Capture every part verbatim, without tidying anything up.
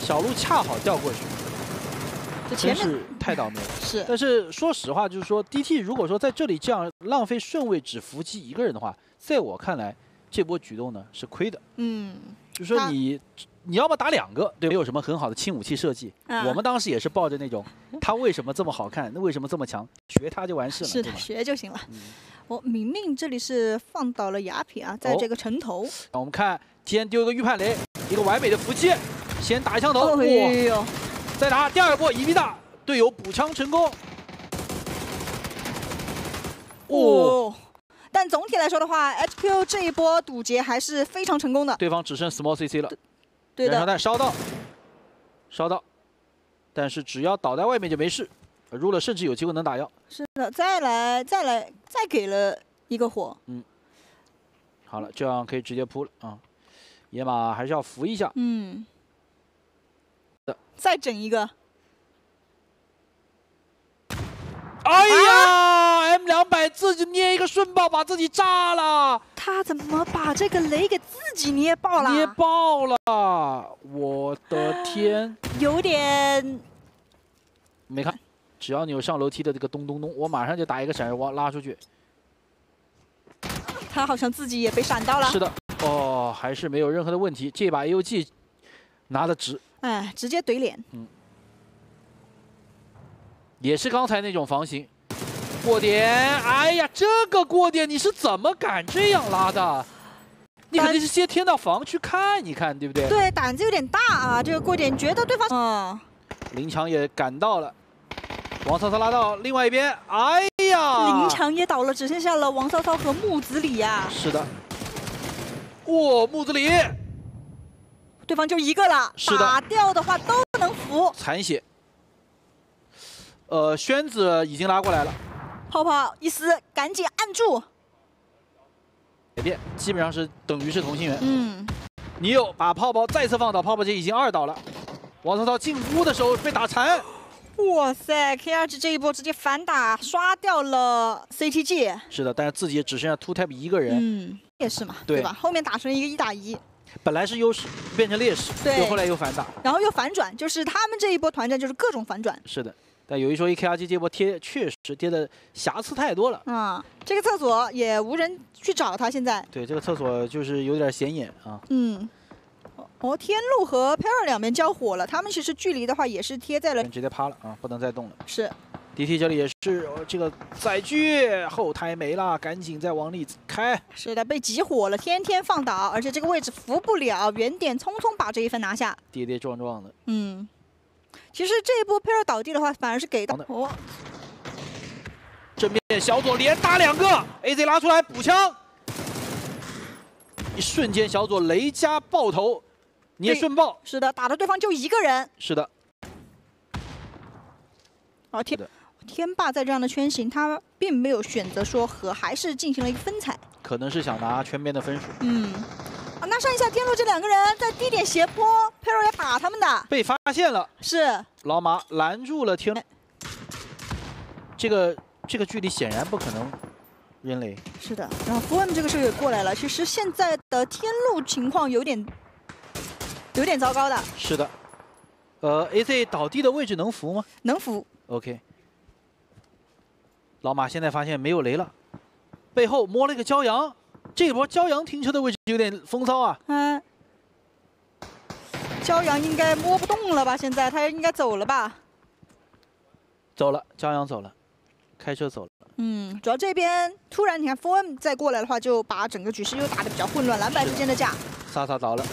小鹿恰好掉过去， 这前面真是太倒霉了。 是， 但是说实话，就是说 D T 如果说在这里这样浪费顺位只伏击一个人的话，在我看来，这波举动呢是亏的。 嗯， 就是说你你要么打两个，对，没有什么很好的轻武器设计。 啊、 我们当时也是抱着那种他为什么这么好看，那为什么这么强，学他就完事了。 是的，学就行了。 嗯我、哦、明明这里是放倒了雅痞啊，在这个城头。 那、哦、我们看，先丢一个预判雷，一个完美的伏击，先打一枪头， 哦、 哇、 哎， 再打第二波一 v 大，队友补枪成功。 哦，但总体来说的话 ，H Q 这一波堵截还是非常成功的。 对方只剩 small C C 了， 对的。 燃烧弹烧到，烧到，但是只要倒在外面就没事。 入了，甚至有机会能打药。 是的，再来，再来，再给了一个火。 嗯，好了，这样可以直接扑了啊。野马还是要扶一下。 嗯。再整一个。 哎呀、啊、，M 两百自己捏一个顺爆，把自己炸了。 他怎么把这个雷给自己捏爆了？ 捏爆了！我的天， 有点没看。 只要你有上楼梯的这个咚咚咚，我马上就打一个闪日光拉出去。 他好像自己也被闪到了。 是的，哦，还是没有任何的问题。这把 A U G 拿的直， 哎，直接怼脸。 嗯，也是刚才那种防型过点。哎呀，这个过点你是怎么敢这样拉的？你肯定是先贴到防去看一看，对不对？ 对，胆子有点大啊，这个过点觉得对方嗯， 林强也赶到了。 王骚骚拉到另外一边，哎呀！ 林强也倒了，只剩下了王骚骚和木子李呀、啊。 是的，哇，木子李， 对方就一个了， 是的， 打掉的话都能服。 残血，呃，宣子已经拉过来了， 泡泡一撕，赶紧按住， 改变，基本上是等于是同心圆。 嗯， 你有把泡泡再次放倒，泡泡这已经二倒了。王骚骚进屋的时候被打残。 哇塞 ，K R G 这一波直接反打刷掉了 C T G。 是的，但是自己也只剩下 two type 一个人。 嗯，也是嘛， 对, 对吧？后面打成一个一打一， 本来是优势，变成劣势， 对， 后来又反打， 然后又反转，就是他们这一波团战就是各种反转。 是的，但有一说一 ，K R G 这波贴确实贴的瑕疵太多了。 啊、嗯，这个厕所也无人去找他，现在。 对，这个厕所就是有点显眼啊。 嗯。 哦，天路和 Para 两边交火了，他们其实距离的话也是贴在了， 直接趴了啊，不能再动了。 是 ，D T 这里也是、哦、这个载具后台没了，赶紧再往里开。 是的，被集火了，天天放倒，而且这个位置扶不了，原点匆匆把这一分拿下， 跌跌撞撞的。 嗯，其实这一波 Para 倒地的话，反而是给到哦， 正面小左连打两个 ，A Z 拉出来补枪，一瞬间小左雷加爆头。 你也顺爆， 是的，打的对方就一个人。 是的。 哦天，天霸在这样的圈型，他并没有选择说和，还是进行了一个分踩。 可能是想拿圈边的分数。 嗯。啊，那上一下天路这两个人在低点斜坡 ，Pero 要打他们的。 被发现了。 是。 老马拦住了天。这个这个距离显然不可能扔雷。 是的，然后 F M 这个时候也过来了。其实现在的天路情况有点。 有点糟糕的。 是的，呃 ，A Z 倒地的位置能扶吗？ 能扶。 OK。老马现在发现没有雷了，背后摸了一个骄阳，这波骄阳停车的位置有点风骚啊。 嗯。骄阳应该摸不动了吧？现在他应该走了吧？ 走了，骄阳走了，开车走了。 嗯，主要这边突然你看 F M 再过来的话，就把整个局势又打得比较混乱，蓝白之间的架。 萨萨倒了。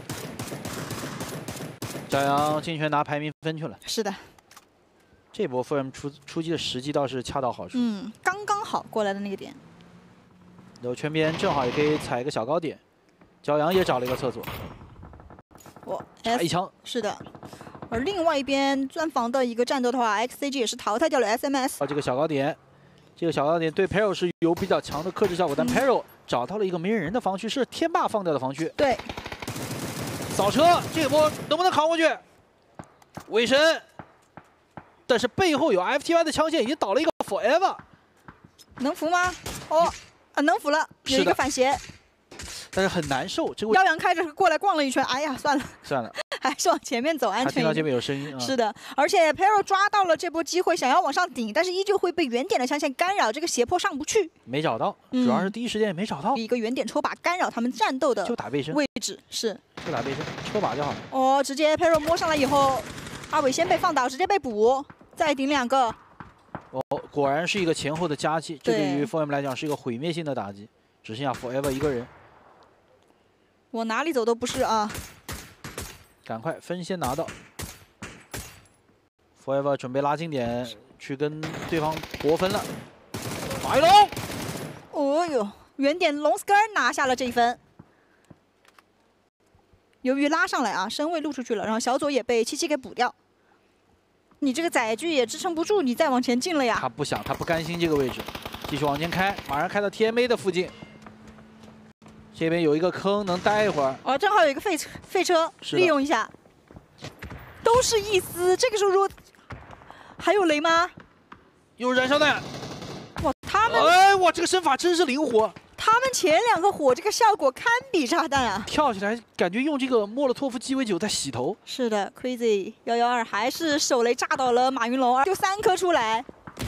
骄阳进圈拿排名分去了。 是的， 这波 F M 出出击的时机倒是恰到好处。 嗯，刚刚好过来的那个点。 然后圈边正好也可以踩一个小高点。骄阳也找了一个厕所。 我差一枪。 是的。而另外一边钻房的一个战斗的话 ，X C G 也是淘汰掉了 S M S。 哦，这个小高点，这个小高点对 Pero 是有比较强的克制效果，但 Pero 找到了一个没人的防区，是天霸放掉的防区。 对。 扫车，这个波能不能扛过去？尾神，但是背后有 F T Y 的枪线，已经倒了一个 Forever， 能扶吗？哦，啊，能扶了，有一个反斜。 但是很难受。这个耀阳开着过来逛了一圈，哎呀，算了算了， 还是往前面走安全一点。 他听到这边有声音啊。 是的，而且 Pero 抓到了这波机会，想要往上顶，但是依旧会被原点的枪线干扰，这个斜坡上不去。 没找到， 嗯、 主要是第一时间也没找到。 一个原点抽把干扰他们战斗的就打背身位置是。 就打背身，抽把就好了。 哦，直接 Pero 摸上来以后，阿伟先被放倒，直接被补，再顶两个。 哦，果然是一个前后的夹击，这对于 F O M 来讲是一个毁灭性的打击，只剩下 Forever 一个人。 我哪里走都不是啊！ 赶快分先拿到 ，Forever 准备拉近点去跟对方搏分了。马一龙， 哦呦，原点龙 Scar 拿下了这一分。由于拉上来啊，身位露出去了，然后小左也被七七给补掉。 你这个载具也支撑不住，你再往前进了呀。 他不想，他不甘心这个位置，继续往前开，马上开到 T M A 的附近。这边有一个坑，能待一会儿。 哦，正好有一个废车，废车利用一下。都是一丝，这个时候如果还有雷吗？ 有燃烧弹。 哇，他们哎，哇，这个身法真是灵活。 他们前两个火这个效果堪比炸弹啊！ 跳起来感觉用这个莫洛托夫鸡尾酒在洗头。是的 ，Crazy 幺幺二还是手雷炸到了马云龙，就三颗出来。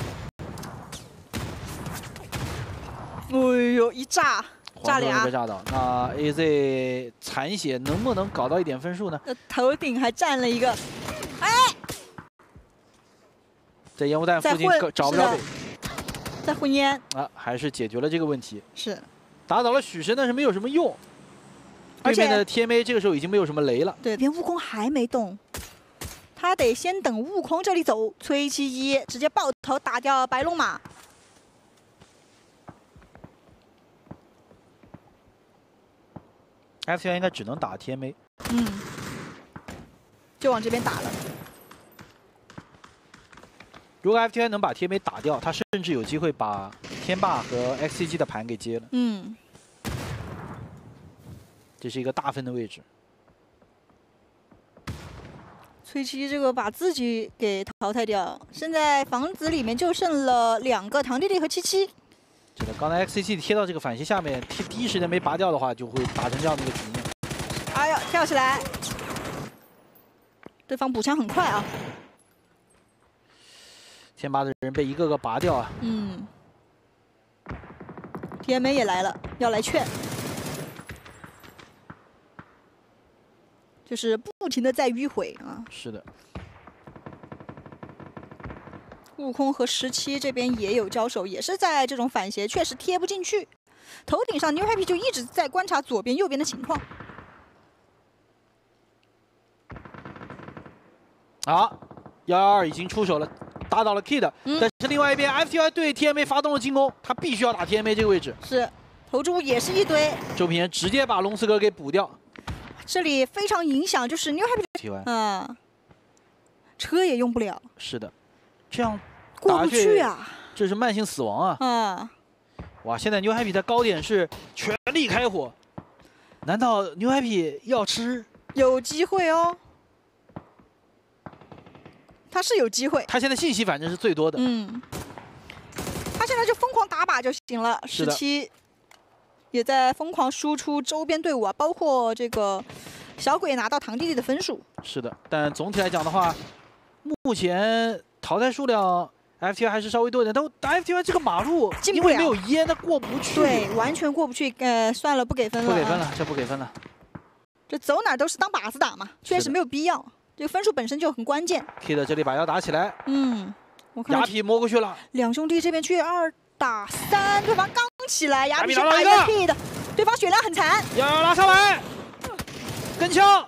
哎呦，一炸炸俩， 被炸到。那 A Z 残血能不能搞到一点分数呢？ 呃，头顶还站了一个，哎， 在烟雾弹附近找不着北。 在混烟啊，还是解决了这个问题。 是， 打倒了许神，但是没有什么用。对面的 T M A 这个时候已经没有什么雷了。 对，边悟空还没动，他得先等悟空这里走。崔七一直接爆头打掉白龙马。 F T I 应该只能打 T M A。 嗯，就往这边打了。 如果 F T I 能把 T M A 打掉，他甚至有机会把天霸和 X C G 的盘给接了。 嗯， 这是一个大分的位置。 崔七这个把自己给淘汰掉，现在房子里面就剩了两个堂弟弟和七七。 是的，刚才 X C G 贴到这个反斜下面，贴第一时间没拔掉的话，就会打成这样的一个局面。 哎呀，跳起来！对方补枪很快啊。 天霸的人被一个个拔掉啊！ 嗯 ，T M A 也来了，要来劝，就是不停的在迂回啊。 是的， 悟空和十七这边也有交手，也是在这种反斜，确实贴不进去。头顶上 New Happy 就一直在观察左边、右边的情况。 啊，幺幺二已经出手了。 打倒了 Kid，、嗯、但是另外一边 F T I 对 T M A 发动了进攻，他必须要打 T M A 这个位置。 是，投注也是一堆。 周平言直接把龙四哥给补掉， 这里非常影响，就是 New Happy， 嗯，车也用不了。是的， 这样过不去啊， 这是慢性死亡啊！ 嗯， 哇，现在 New Happy 的高点是全力开火，难道 New Happy 要吃？ 有机会哦。 他是有机会， 他现在信息反正是最多的。 嗯，他现在就疯狂打靶就行了。十七也在疯狂输出周边队伍啊，包括这个小鬼拿到堂弟弟的分数。 是的，但总体来讲的话，目前淘汰数量 F T I 还是稍微多一点，但 F T I 这个马路因为没有烟，它过不去。 对，完全过不去。呃，算了，不给分了。 不给分了，这不给分了。 这走哪都是当靶子打嘛，确实没有必要。 这个分数本身就很关键。 Kid 这里把腰打起来， 嗯，我看雅痞摸过去了。 两兄弟这边去二打三，对方刚起来，雅痞先打一个 Kid， 对方血量很残， 要拉上来，跟枪，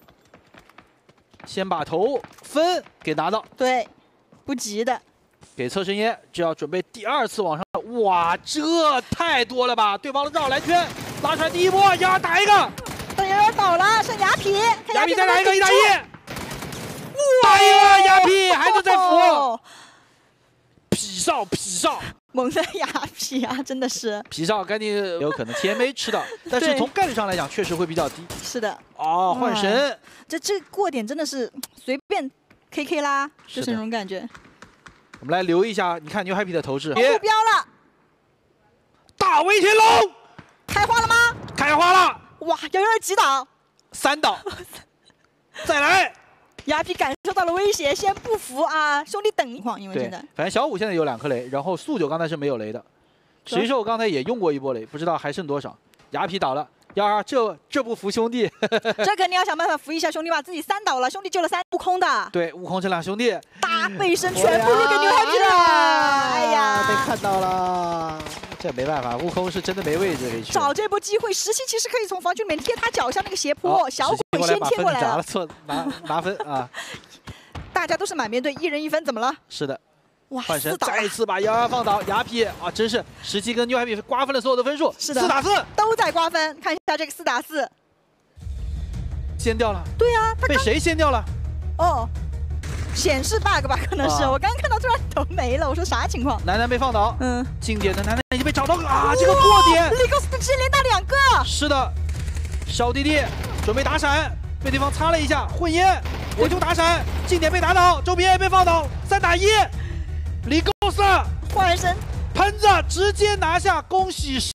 先把头分给拿到。 对，不急的。 给侧身烟，这要准备第二次往上。哇，这太多了吧！对方绕来圈，拉出来第一波，要打一个。 有人倒了，剩雅痞， 雅痞再来一个一打一，打一个雅痞还能再扶，痞少痞少， 猛的雅痞啊，真的是痞少赶紧有可能 T M A 吃到，但是从概率上来讲确实会比较低。 是的。 哦，换神， 这这过点真的是随便 K K 啦，就是那种感觉。 我们来留意一下，你看牛 happy 的投掷， 目标了， 大威天龙， 开花了吗？ 开花了！ 哇，幺幺二击倒， 三倒，再来！ 雅痞感受到了威胁，先不服啊，兄弟等一会儿，因为现在反正小五现在有两颗雷，然后速九刚才是没有雷的，石兽刚才也用过一波雷，不知道还剩多少。雅痞倒了。 幺二，这这不服兄弟， 这肯定要想办法扶一下兄弟吧，自己三倒了，兄弟救了三，悟空的。 对，悟空这两兄弟， 大背身全部入给牛海皮了，哎呀， 被看到了， 这没办法，悟空是真的没位置可以去。 找这波机会，十七其实可以从防区里面贴他脚下那个斜坡，小鬼先贴过来了， 错拿拿分啊！ 大家都是满编队，一人一分，怎么了？ 是的。 哇！ 换身再次把幺幺放倒，雅痞啊，真是十七跟牛海比瓜分了所有的分数， 是的， 四打四都在瓜分。看一下这个四打四， 先掉了。 对呀、啊，他被谁先掉了？ 哦，显示 bug 吧，可能是、啊、我刚刚看到突然头没了，我说啥情况？ 楠楠被放倒， 嗯， 经典的楠楠已经被找到了啊，这个过点， 利高斯直接连打两个。 是的，小弟弟准备打闪，被对方擦了一下，混烟，我就打闪，经典被打倒，周边也被放倒，三打一。 李高斯换人身， 喷子直接拿下，恭喜！